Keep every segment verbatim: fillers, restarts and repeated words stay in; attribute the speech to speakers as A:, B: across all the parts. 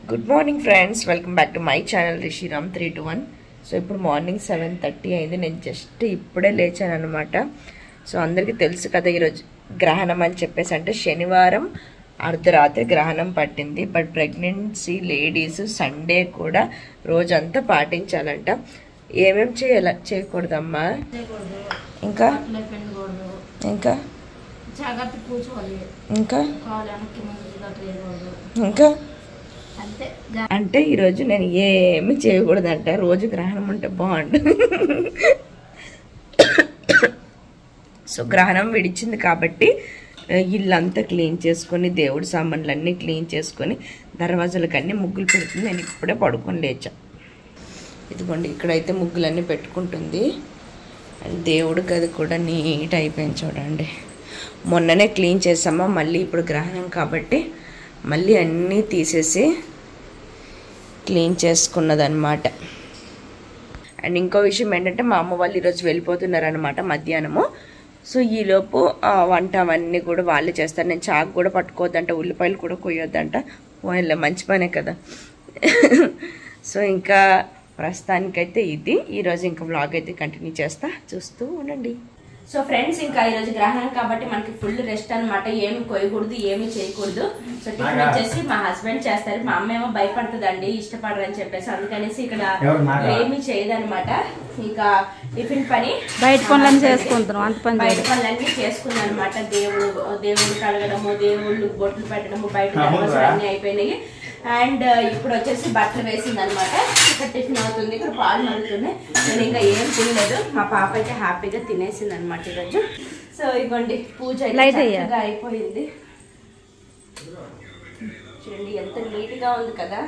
A: Good morning friends, welcome back to my channel Rishiram three two one. So ఇప్పుడు morning seven thirty అయింది. నేను just ఇప్పుడే లేచాను అనమాట. సో అందరికీ తెలుసు కదా ఈరోజు గ్రహణం అని చెప్పేసి, అంటే శనివారం అర్ధరాత్రి గ్రహణం పట్టింది. బట్ ప్రెగ్నెన్సీ లేడీస్ సండే కూడా రోజంతా పాటించాలంట. ఏమేమి చేయాల చేయకూడదమ్మా? ఇంకా ఇంకా ఇంకా ఇంకా అంటే ఈరోజు నేను ఏమి చేయకూడదంట. రోజు గ్రహణం ఉంటే బాగుంటుంది. సో గ్రహణం విడిచింది కాబట్టి ఇల్లంతా క్లీన్ చేసుకొని, దేవుడి సామాన్లన్నీ క్లీన్ చేసుకొని, దర్వాజాలకు అన్నీ ముగ్గులు పెడుతుంది. నేను ఇప్పుడే పడుకొని లేచా. ఇదిగోండి, ఇక్కడైతే ముగ్గులన్నీ పెట్టుకుంటుంది. అండ్ దేవుడి గది కూడా నీట్ అయిపోయింది చూడండి. మొన్ననే క్లీన్ చేసామా, మళ్ళీ ఇప్పుడు గ్రహణం కాబట్టి మళ్ళీ అన్నీ తీసేసి క్లీన్ చేసుకున్నదన్నమాట. అండ్ ఇంకో విషయం ఏంటంటే, మా అమ్మ వాళ్ళు ఈరోజు వెళ్ళిపోతున్నారనమాట మధ్యాహ్నము. సో ఈలోపు వంట అవన్నీ కూడా వాళ్ళే చేస్తారు. నేను చాకు కూడా పట్టుకోవద్దంట, ఉల్లిపాయలు కూడా కొయ్యొద్దంట. పోయిలే, మంచి పనే కదా. సో ఇంకా ప్రస్తుతానికైతే ఇది. ఈరోజు ఇంకా వ్లాగ్ అయితే కంటిన్యూ చేస్తా, చూస్తూ ఉండండి. సో ఫ్రెండ్స్, ఇంకా ఈరోజు గ్రహణం కాబట్టి మనకి ఫుల్ రెస్ట్ అనమాట. ఏమి కొయ్యకూడదు, ఏమి చేయకూడదు. సో టిఫిన్ వచ్చేసి మా హస్బెండ్ చేస్తారు. మా అమ్మ ఏమో భయపడుతుందండి, ఇష్టపడరు అని చెప్పేసి, అందుకనేసి ఇక్కడ ఏమి చేయదనమాట. ఇంకా టిఫిన్ పని
B: బయట పనులన్నీ చేసుకుంటాం, అంత పని
A: బయట పనులన్నీ చేసుకుందాం అనమాట. దేవుడు దేవుడు కడగడము, దేవుళ్ళు బొట్లు పెట్టడము, బయట అన్ని అయిపోయినాయి. అండ్ ఇప్పుడు వచ్చేసి బట్టలు వేసింది అనమాట. ఇక్కడ టిఫిన్ అవుతుంది, ఇక్కడ పాలు మరుగుతుంది. నేను ఇంకా ఏం తినలేదు. మా పాప అయితే హ్యాపీగా తినేసింది అనమాట ఈరోజు. సో ఇవ్వండి, పూజ అయితే అయిపోయింది. చూడండి ఎంత నీట్ గా ఉంది కదా.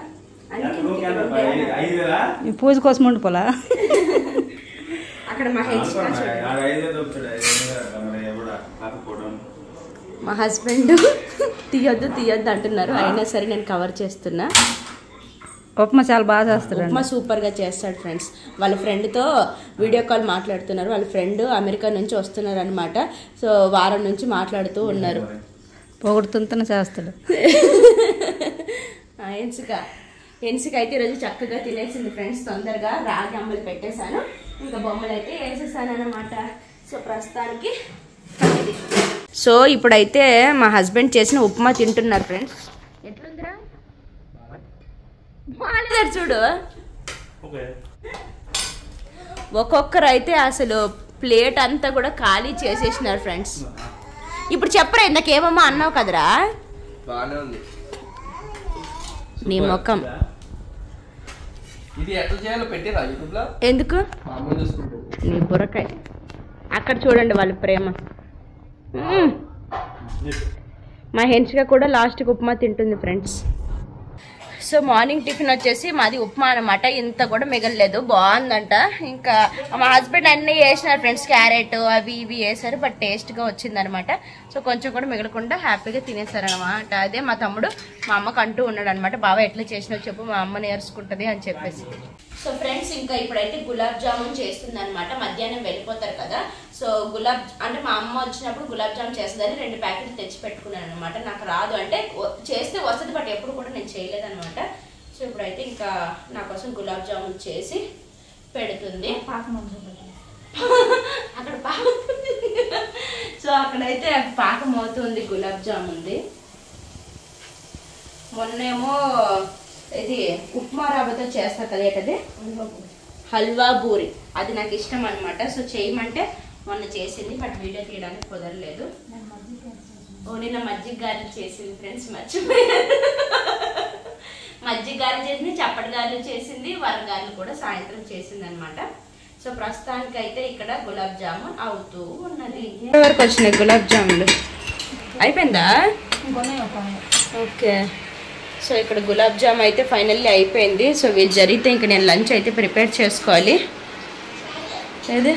B: పూజ కోసం ఉండిపోలా.
A: అక్కడ మా మా హస్బెండ్ తీయొద్దు తీయొద్దు అంటున్నారు, అయినా సరే నేను కవర్ చేస్తున్నా.
B: ఉప్మా చాలా బాగా చేస్తాడు.
A: ఉప్మా సూపర్ గా చేస్తాడు ఫ్రెండ్స్. వాళ్ళ ఫ్రెండ్ తో వీడియో కాల్ మాట్లాడుతున్నారు. వాళ్ళ ఫ్రెండ్ అమెరికా నుంచి వస్తున్నారు అనమాట. సో వారం నుంచి మాట్లాడుతూ ఉన్నారు.
B: పొగుడుతుంటేనే చేస్తాడు.
A: ఎన్సిక ఎన్సిక అయితే ఈరోజు చక్కగా తినేసింది ఫ్రెండ్స్. తొందరగా రాగి అమ్మలు పెట్టేశాను, ఇంకా బొమ్మలు అయితే వేసేసాను అనమాట. సో ప్రస్తుతానికి సో ఇప్పుడైతే మా హస్బెండ్ చేసిన ఉప్మా తింటున్నారు ఫ్రెండ్స్. ఎట్లుందిరా? బాగాలేదారు చూడు. ఒక్కొక్కరు అయితే అసలు ప్లేట్ అంతా కూడా ఖాళీ చేసేసినారు ఫ్రెండ్స్. ఇప్పుడు చెప్పరా, ఇందాకేమమ్మా అన్నావు కదరా? నీ ముఖం ఎందుకు? నీ బుర్రకాయ. అక్కడ చూడండి వాళ్ళ ప్రేమ. మా హెన్స్గా కూడా లాస్ట్కి ఉప్మా తింటుంది ఫ్రెండ్స్. సో మార్నింగ్ టిఫిన్ వచ్చేసి మాది ఉప్మా అనమాట. ఇంత కూడా మిగలలేదు, బాగుందంట. ఇంకా మా హస్బెండ్ అన్నీ వేసినారు ఫ్రెండ్స్, క్యారెట్ అవి ఇవి వేసారు. బట్ టేస్ట్గా వచ్చిందనమాట. సో కొంచెం కూడా మిగలకుండా హ్యాపీగా తినేసారనమాట. అదే మా తమ్ముడు మా అమ్మకు అంటూ ఉన్నాడు అనమాట, బాబా ఎట్లా చేసినావు చెప్పు, మా అమ్మ నేర్చుకుంటుంది అని చెప్పేసి. సో ఫ్రెండ్స్, ఇంకా ఇప్పుడైతే గులాబ్ జామున్ చేస్తుంది అనమాట. మధ్యాహ్నం వెళ్ళిపోతారు కదా. సో గులాబ్ అంటే మా అమ్మ వచ్చినప్పుడు గులాబ్ జామున్ చేస్తుందని రెండు ప్యాకెట్లు తెచ్చి పెట్టుకున్నాను అనమాట. నాకు రాదు అంటే చేస్తే వస్తుంది, బట్ ఎప్పుడు కూడా నేను చేయలేదు అనమాట. సో ఇప్పుడైతే ఇంకా నా కోసం గులాబ్ జామున్ చేసి పెడుతుంది. అక్కడ పాకం. సో అక్కడైతే పాకం అవుతుంది గులాబ్ జామున్ది. మొన్నేమో ఇది ఉప్మా రవ్వతో చేస్తా కదా, ఏంటది హల్వా బూరి, అది నాకు ఇష్టం అనమాట. సో చేయమంటే మొన్న చేసింది, బట్ వీడియో తీయడానికి కుదరలేదు. ఓ నిన్న మజ్జిగ గారెలు చేసింది ఫ్రెండ్స్, మర్చిపోయాను. మజ్జిగ గారెలు చేసింది, చప్పటి గారెలు చేసింది, వరగారెలు కూడా సాయంత్రం చేసింది అనమాట. సో ప్రస్తుతానికి అయితే ఇక్కడ గులాబ్ జామున్ అవుతూ ఉన్నది. వరకు వచ్చినాయి గులాబ్ జామున్లు. అయిపోయిందా? ఓకే. సో ఇక్కడ గులాబ్ జామ్ అయితే ఫైనల్లీ అయిపోయింది. సో వీళ్ళు జరిగితే ఇంక నేను లంచ్ అయితే ప్రిపేర్ చేసుకోవాలి. అదే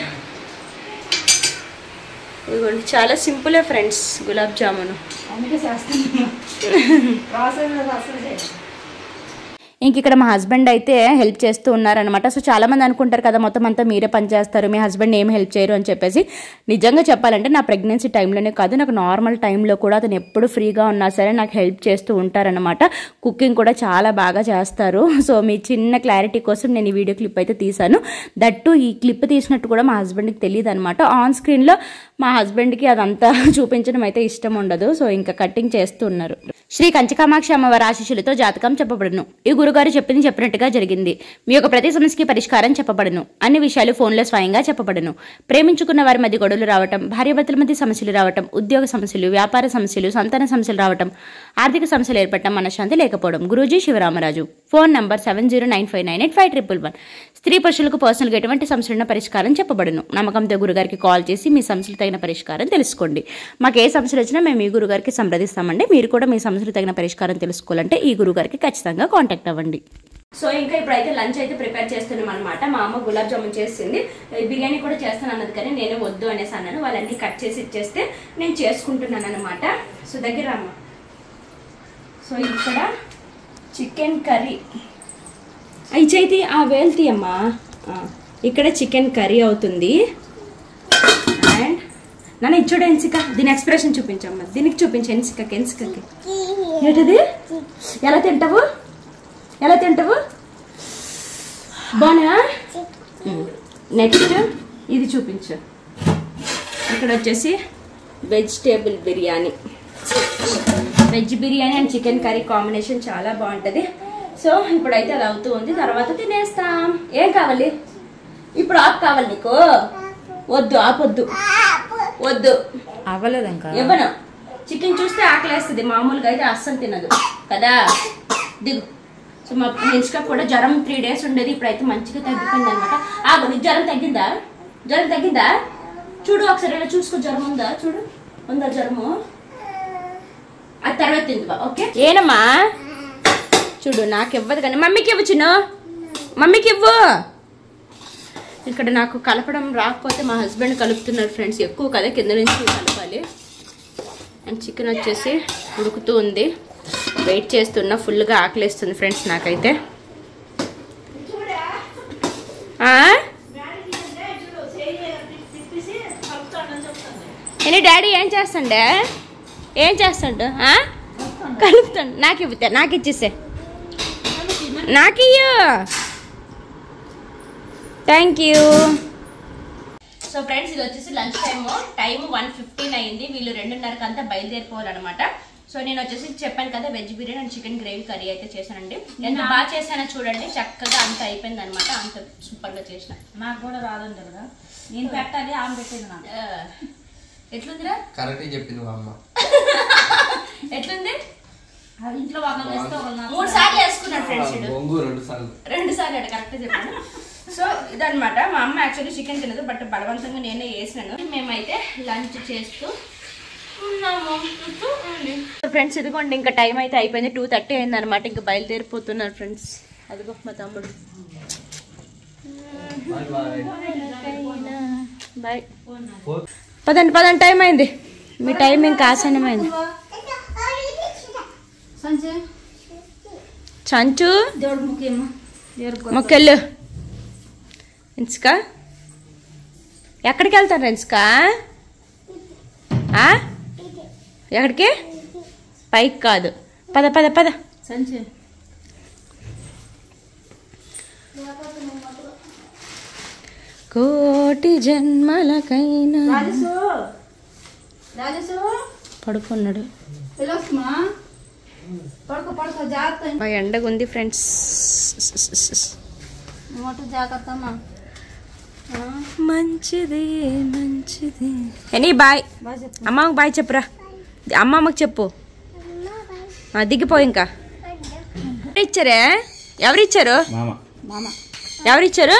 A: ఇదిగోండి, చాలా సింపులే ఫ్రెండ్స్ గులాబ్ జామును.
C: ఇంక ఇక్కడ మా హస్బెండ్ అయితే హెల్ప్ చేస్తూ ఉన్నారనమాట. సో చాలామంది అనుకుంటారు కదా మొత్తం అంతా మీరే పని చేస్తారు, మీ హస్బెండ్ ఏం హెల్ప్ చేయరు అని చెప్పేసి. నిజంగా చెప్పాలంటే నా ప్రెగ్నెన్సీ టైంలోనే కాదు, నాకు నార్మల్ టైంలో కూడా అతను ఎప్పుడు ఫ్రీగా ఉన్నా సరే నాకు హెల్ప్ చేస్తూ ఉంటారనమాట. కుకింగ్ కూడా చాలా బాగా చేస్తారు. సో మీ చిన్న క్లారిటీ కోసం నేను ఈ వీడియో క్లిప్ అయితే తీసాను. దట్టు ఈ క్లిప్ తీసినట్టు కూడా మా హస్బెండ్కి తెలియదు అనమాట. ఆన్ స్క్రీన్లో మా హస్బెండ్కి అదంతా చూపించడం అయితే ఇష్టం ఉండదు. సో ఇంకా కటింగ్ చేస్తూ ఉన్నారు. శ్రీ కంచకామాక్షి అమ్మవారి ఆశీస్సులతో జాతకం చెప్పబడును. ఈ గురుగారు చెప్పింది చెప్పినట్టుగా జరిగింది. మీ యొక్క ప్రతి సమస్యకి పరిష్కారం చెప్పబడును. అన్ని విషయాలు ఫోన్లో స్వయంగా చెప్పబడును. ప్రేమించుకున్న వారి మధ్య గొడవలు రావటం, భార్యాభర్తల మధ్య సమస్యలు రావటం, ఉద్యోగ సమస్యలు, వ్యాపార సమస్యలు, సంతాన సమస్యలు రావటం, ఆర్థిక సమస్యలు ఏర్పడటం, మనశ్శాంతి లేకపోవడం. Guruji Shivaramaraju. Phone number seven zero nine five nine eight five triple one. స్త్రీ పురుషులకు పర్సనల్గా ఎటువంటి సమస్యలున్న పరిష్కారం చెప్పబడును. నమ్మకంతో గురుగారికి కాల్ చేసి మీ సమస్యలు తగిన పరిష్కారం తెలుసుకోండి. మాకు ఏ సమస్యలు వచ్చినా మేము ఈ గురుగారికి సంప్రదిస్తామండి. మీరు కూడా మీ సమస్యలు తగిన పరిష్కారం తెలుసుకోవాలంటే ఈ గురుగారికి ఖచ్చితంగా కాంటాక్ట్ అవ్వండి. సో ఇంకా ఇప్పుడైతే లంచ్ అయితే ప్రిపేర్ చేస్తున్నాం అనమాట. మా అమ్మ గులాబ్ జామున్ చేసింది, బిర్యానీ కూడా చేస్తాను అన్నది కానీ నేను వద్దు అనేసి అన్నాను. వాళ్ళన్నీ కట్ చేసి ఇచ్చేస్తే నేను చేసుకుంటున్నాను అనమాట. సో దగ్గర అమ్మ. సో ఇక్కడ చికెన్ కర్రీ అయిచైతే ఆ వేల్తీ అమ్మా. ఇక్కడ చికెన్ కర్రీ అవుతుంది. అండ్ నన్ను ఇచ్చుడు ఎన్సిక, దీని ఎక్స్ప్రెషన్ చూపించమ్మా. దీనికి చూపించు ఎన్సికకి. ఎన్సికకి ఏంటది? ఎలా తింటావు? ఎలా తింటావు? బానా? నెక్స్ట్ ఇది చూపించు. ఇక్కడ వచ్చేసి vegetable biryani. Veg biryani and chicken curry combination చాలా బాగుంటుంది. సో ఇప్పుడైతే అది అవుతూ ఉంది, తర్వాత తినేస్తాం. ఏం కావాలి ఇప్పుడు? ఆపు కావాలి నీకు? వద్దు, ఆపొద్దు, వద్దు.
B: అవ్వలేదు ఇంకా
C: ఇవ్వను. చికెన్ చూస్తే ఆకలేస్తుంది, మామూలుగా అయితే అస్సలు తినదు కదా. దిగు. సో మా నిష్క కూడా జ్వరం త్రీ డేస్ ఉండేది, ఇప్పుడైతే మంచిగా తగ్గిపోయింది అనమాట. ఆగు, నీకు జ్వరం తగ్గిందా? జ్వరం తగ్గిందా? చూడు ఒకసారి ఇలా చూసుకో. జ్వరం ఉందా? చూడు, ఉందా జ్వరము? ఆ తర్వాత తిందువా? ఓకే. ఏనమ్మా చూడు, నాకు ఇవ్వదు కానీ మమ్మీకి ఇవ్వు. చిన్న మమ్మీకి ఇవ్వు. ఇక్కడ నాకు కలపడం రాకపోతే మా హస్బెండ్ కలుపుతున్నారు ఫ్రెండ్స్. ఎక్కువ కదా, కింద నుంచి కలపాలి. అండ్ చికెన్ వచ్చేసి ఉడుకుతూ ఉంది, వెయిట్ చేస్తున్నా. ఫుల్గా ఆకలేస్తుంది ఫ్రెండ్స్ నాకైతే. ఏంటి డాడీ ఏం చేస్తాండే? ఏం చేస్తాడు? కలుపుతాడు. నాకు ఇవ్వుతా, నాకు ఇచ్చేసే. నాకు ఇయ్యు. Thank you. సో ఫ్రెండ్స్ ఇది వచ్చేసి lunch time. Time one fifteen అయింది. వీళ్ళు రెండున్నరకు అంతా బయలుదేరిపోవాలన్నమాట. సో నేను వచ్చేసి చెప్పాను కదా veg biryani and chicken gravy curry అయితే చేశానండి. ఎంత బాగా చేశానో చూడండి. చక్కగా అంత అయిపోయింది అనమాట. అంత సూపర్గా చేసిన.
B: నాకు కూడా రాదంట కదా, నేను పెట్టాలి, ఆమె పెట్టింది నాకు.
C: ఎట్లుందిరా?
D: కరెక్ట్ చెప్పింది మా అమ్మ.
C: ఎట్లుంది?
B: ఇంట్లో వాళ్ళు వేస్తే
C: మూడు సార్లు వేసుకున్నాడు ఫ్రెండ్స్.
D: రెండు సార్లు
C: రెండు సార్లు అంటే కరెక్ట్ చెప్పాను. సో ఇదనమాట. మా అమ్మ యాక్చువల్లీ చికెన్ తినదు, బట్ బలవంతంగా నేనే వేసినాను. మేమైతే లంచ్ చేస్తూ ఉన్నాము. ఫ్రెండ్స్ ఇదిగోండి, ఇంకా టైం అయితే అయిపోయింది. టూ థర్టీ అయింది అనమాట. ఇంకా బయలుదేరిపోతున్నారు ఫ్రెండ్స్. అదిగో మా తమ్ముడు. బాయ్. పదండి పదండి, టైం అయింది. మీ టైం ఇంకా ఆసన్నమైంది. సంచు
B: దేవుడు ముఖ్యమా?
C: మొక్కెళ్ళు. ఇన్స్కా ఎక్కడికి వెళ్తాను? ఇన్స్కా ఎక్కడికి? పైకి కాదు, పద పద పద.
B: సంచి
C: కోటి జన్మలకైనా పడుకున్నాడు.
B: పడుకో పడుకో, జాగ్రత్త.
C: ఎండగా ఉంది ఫ్రెండ్స్.
B: జాగ్రత్త అమ్మా.
C: మంచిది మంచిది. Any bye. అమ్మమ్మకి బాయ్ చెప్పురా. అమ్మమ్మకి చెప్పు. దిగిపో. ఇంకా ఇచ్చారే? ఎవరిచ్చారు? ఎవరిచ్చారు?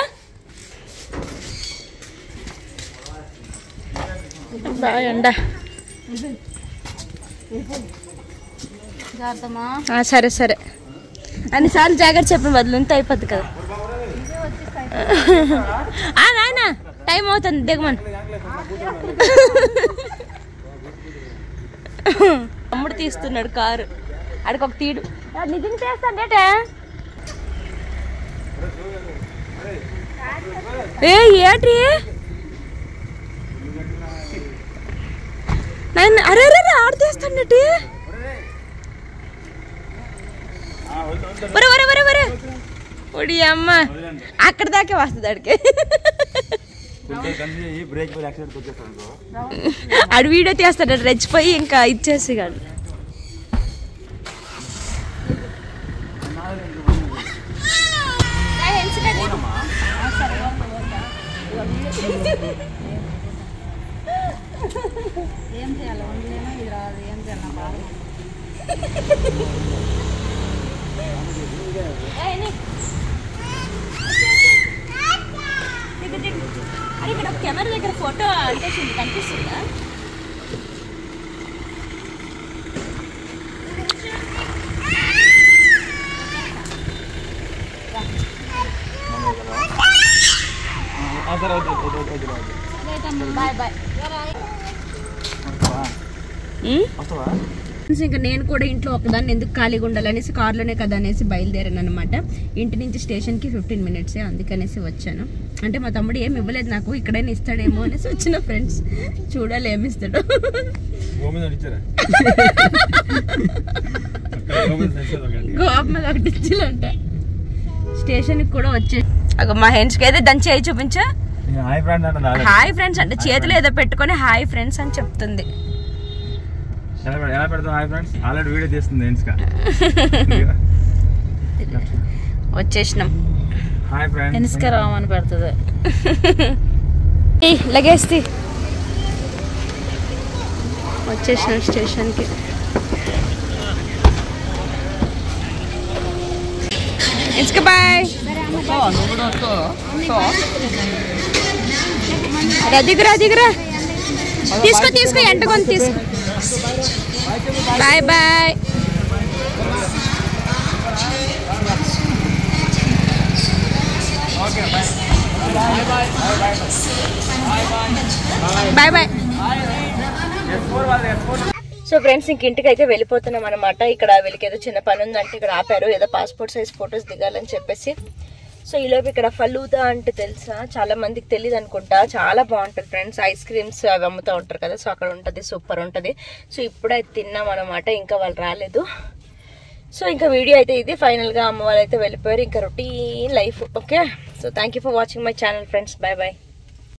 C: బాయ్ అండ. సరే సరే. అన్నిసార్లు జాగ్రత్త చెప్పిన బదులు ఇంత అయిపోద్ది కదా. నాయన టైం అవుతుంది, దిగమని. తమ్ముడు తీస్తున్నాడు కారు. అడికి ఒక తీడు. నిజంగా చేస్తాడేటే.
A: ఏ ఏటి నేను అరే అరే ఆడితేస్తానటి ఒరే ఒరే ఒరే ఒరే ఒడి అమ్మ అక్కడ దాకే వస్తుంది అడికి ఆడు వీడియో తీస్తాడు రెచ్చిపోయి ఇంకా ఇచ్చేసి కాదు
B: ఏం చేయాలి వండలేమో ఇది రాదు ఏం చేయాలి బాగా
C: అరే ఇక్కడ కెమెరా దగ్గర ఫోటో అంటే కనిపిస్తుందా బాయ్ బాయ్ ఇంకా నేను కూడా ఇంట్లో ఒకదాన్ని ఎందుకు ఖాళీగా ఉండాలనేసి కార్లోనే కదా అనేసి బయలుదేరాను అనమాట. ఇంటి నుంచి స్టేషన్కి ఫిఫ్టీన్ మినిట్సే, అందుకనేసి వచ్చాను. అంటే మా తమ్ముడు ఏమి ఇవ్వలేదు నాకు, ఇక్కడైనా ఇస్తాడేమో అనేసి వచ్చిన. ఫ్రెండ్స్ చూడాలి ఏమి ఇస్తాడు. గోపమది ఒకటి ఇచ్చాలంట. స్టేషన్కి కూడా వచ్చే మా హెండ్స్కి అయితే దంచి అయి చూపించా. హాయ్ ఫ్రెండ్స్ అంటే చేతులు ఏదో పెట్టుకొని హాయ్ ఫ్రెండ్స్ అని చెప్తుంది.
E: ఎలా పెడతాం హాయ్ ఫ్రెండ్స్? ఆల్రెడీ వీడియో తీస్తుంది ఎన్స్కా.
C: వచ్చేసినాం.
E: హాయ్ ఫ్రెండ్స్
B: ఎన్స్కా రామని పెడుతుంది.
C: లగేజ్ వచ్చేసినాం స్టేషన్కి. ఇసుక బాయ్ దిగురా దిగురా తీసుకో తీసుకో ఎంటకొని తీసుకో. Bye bye. Bye bye. So friends ఇంక ఇంటికి అయితే వెళ్ళిపోతున్నాం అనమాట. ఇక్కడ వీళ్ళకి ఏదో చిన్న పని ఉందంటే ఇక్కడ ఆపారు, ఏదో పాస్పోర్ట్ సైజ్ ఫొటోస్ దిగాలని చెప్పేసి. సో ఈలోపు ఇక్కడ ఫలూదా అంటే తెలుసా, చాలా మందికి తెలియదు అనుకుంటా, చాలా బాగుంటుంది ఫ్రెండ్స్. ఐస్ క్రీమ్స్ అవి అమ్ముతూ ఉంటారు కదా, సో అక్కడ ఉంటుంది, సూపర్ ఉంటుంది. సో ఇప్పుడే తిన్నాం అనమాట, ఇంకా వాళ్ళు రాలేదు. సో ఇంకా వీడియో అయితే ఇది ఫైనల్గా అమ్మ వాళ్ళు అయితే వెళ్ళిపోయారు. ఇంకా routine life. Okay, so thank you for watching my channel friends. Bye bye.